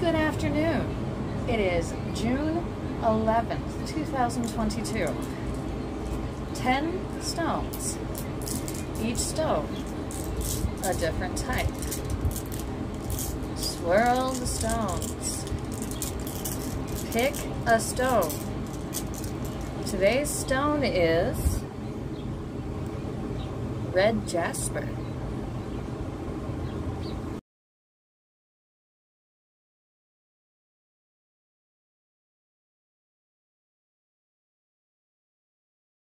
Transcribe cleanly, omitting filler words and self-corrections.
Good afternoon. It is June 11th, 2022. 10 stones. Each stone a different type. Swirl the stones. Pick a stone. Today's stone is red jasper.